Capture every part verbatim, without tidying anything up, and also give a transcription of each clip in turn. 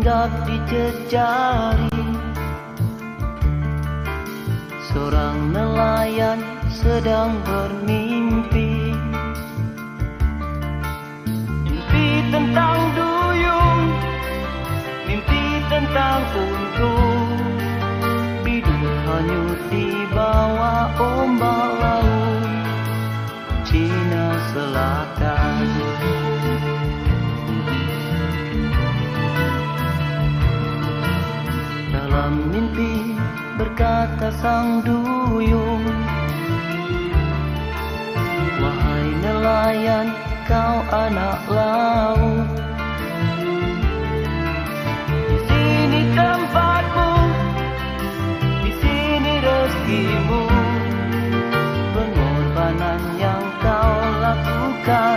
hinggap di jejari. Seorang nelayan sedang bermimpi, mimpi tentang duyung, mimpi tentang untung, hidup hanyut di bawah ombak laut Cina Selatan. Dalam mimpi berkata sang duyung, wahai nelayan, kau anak laut, di sini tempatmu, di sini rezekimu. Pengorbanan yang kau lakukan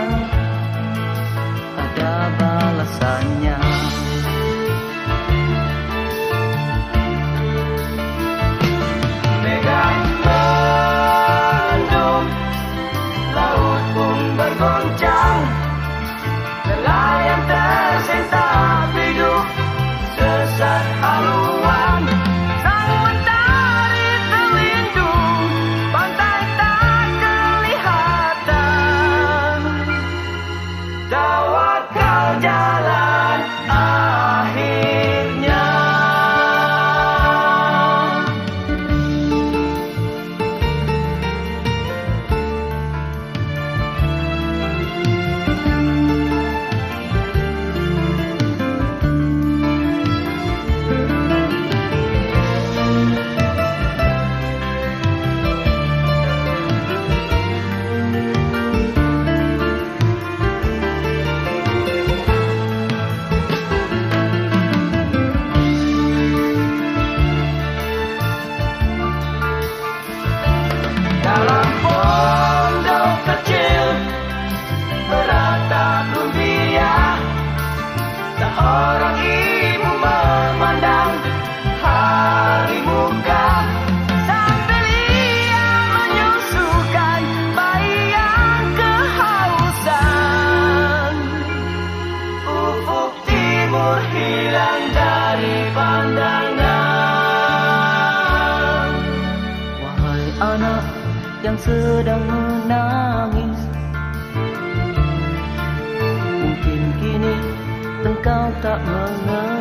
ada balasannya. Megang mendung, laut pun bergoncang, nelayan tersentak hidup sesat haluan. Sang mentari terlindung, pantai tak kelihatan. Tawakal jalan akhirnya. Dalam pondok kecil beratap lumpia, seorang ibu memandang hari muka sambil ia menyusukan bayi yang kehausan. Ufuk timur hilang dari pandangan. Wahai anak yang sedang menangis, mungkin kini engkau tak mengerti